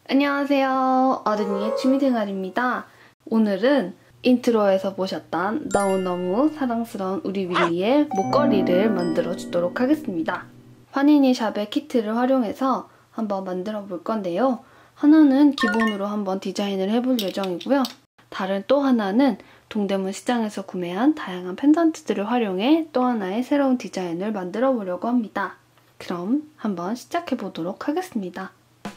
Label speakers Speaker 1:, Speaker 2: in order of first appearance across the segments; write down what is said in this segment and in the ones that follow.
Speaker 1: 안녕하세요. 어른이의 취미생활입니다. 오늘은 인트로에서 보셨던 너무너무 사랑스러운 우리 윌리의 목걸이를 만들어 주도록 하겠습니다. 환인이 샵의 키트를 활용해서 한번 만들어 볼 건데요. 하나는 기본으로 한번 디자인을 해볼 예정이고요. 다른 또 하나는 동대문 시장에서 구매한 다양한 펜던트들을 활용해 또 하나의 새로운 디자인을 만들어 보려고 합니다. 그럼 한번 시작해 보도록 하겠습니다.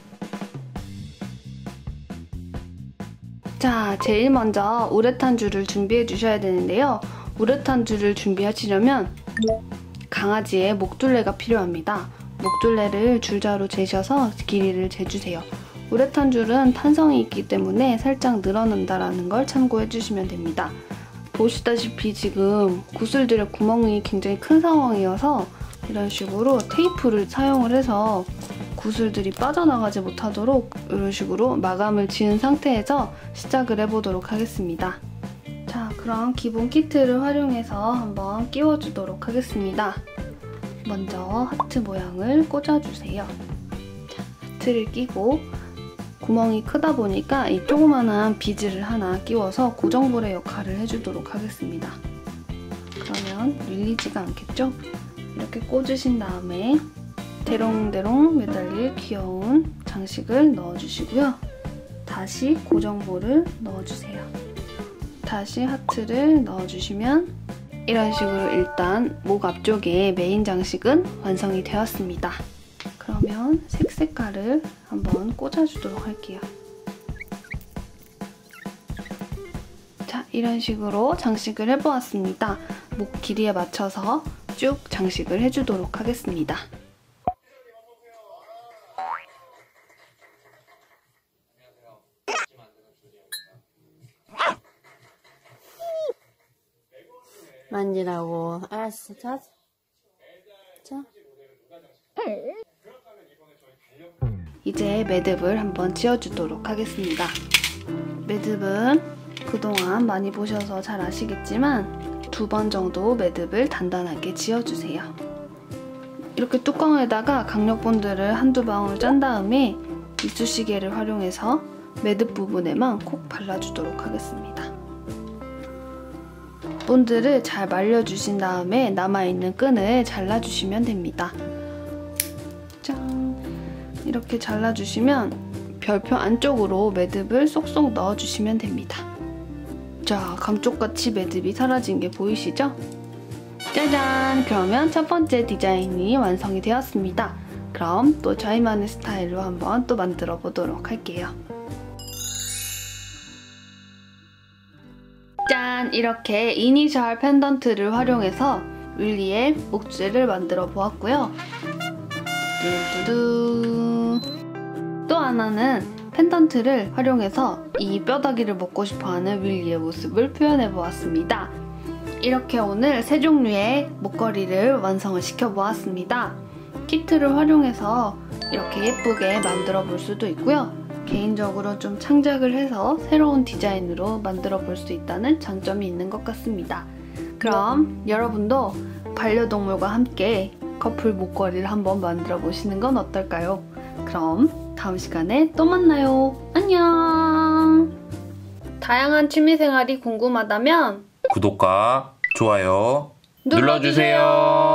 Speaker 1: 자, 제일 먼저 우레탄 줄을 준비해 주셔야 되는데요. 우레탄 줄을 준비하시려면 강아지의 목둘레가 필요합니다. 목둘레를 줄자로 재셔서 길이를 재주세요. 우레탄 줄은 탄성이 있기 때문에 살짝 늘어난다는 걸 참고해 주시면 됩니다. 보시다시피 지금 구슬들의 구멍이 굉장히 큰 상황이어서 이런 식으로 테이프를 사용을 해서 구슬들이 빠져나가지 못하도록 이런 식으로 마감을 지은 상태에서 시작을 해보도록 하겠습니다. 자, 그럼 기본 키트를 활용해서 한번 끼워주도록 하겠습니다. 먼저 하트 모양을 꽂아주세요. 자, 하트를 끼고 구멍이 크다 보니까 이 조그만한 비즈를 하나 끼워서 고정볼의 역할을 해주도록 하겠습니다. 그러면 밀리지가 않겠죠? 이렇게 꽂으신 다음에 대롱대롱 매달릴 귀여운 장식을 넣어주시고요. 다시 고정볼을 넣어주세요. 다시 하트를 넣어주시면 이런 식으로 일단 목 앞쪽에 메인 장식은 완성이 되었습니다. 그러면 색깔을 한번 꽂아주도록 할게요. 자, 이런 식으로 장식을 해보았습니다. 목 길이에 맞춰서 쭉 장식을 해주도록 하겠습니다.
Speaker 2: 만지라고. 알았어. 자.
Speaker 1: 이제 매듭을 한번 지어주도록 하겠습니다. 매듭은 그동안 많이 보셔서 잘 아시겠지만 2번 정도 매듭을 단단하게 지어주세요. 이렇게 뚜껑에다가 강력본드를 한두 방울 짠 다음에 이쑤시개를 활용해서 매듭 부분에만 콕 발라주도록 하겠습니다. 본드를 잘 말려주신 다음에 남아있는 끈을 잘라주시면 됩니다. 짠! 이렇게 잘라주시면 별표 안쪽으로 매듭을 쏙쏙 넣어주시면 됩니다. 자, 감쪽같이 매듭이 사라진 게 보이시죠? 짜잔! 그러면 첫 번째 디자인이 완성이 되었습니다. 그럼 또 저희만의 스타일로 한번 또 만들어 보도록 할게요. 짠! 이렇게 이니셜 펜던트를 활용해서 윌리의 목줄을 만들어 보았고요. 두두두. 또 하나는 펜던트를 활용해서 이 뼈다귀를 먹고 싶어하는 윌리의 모습을 표현해 보았습니다. 이렇게 오늘 세 종류의 목걸이를 완성을 시켜 보았습니다. 키트를 활용해서 이렇게 예쁘게 만들어 볼 수도 있고요. 개인적으로 좀 창작을 해서 새로운 디자인으로 만들어 볼 수 있다는 장점이 있는 것 같습니다. 그럼 여러분도 반려동물과 함께 커플 목걸이를 한번 만들어 보시는 건 어떨까요? 그럼 다음 시간에 또 만나요. 안녕! 다양한 취미생활이 궁금하다면
Speaker 3: 구독과 좋아요 눌러주세요.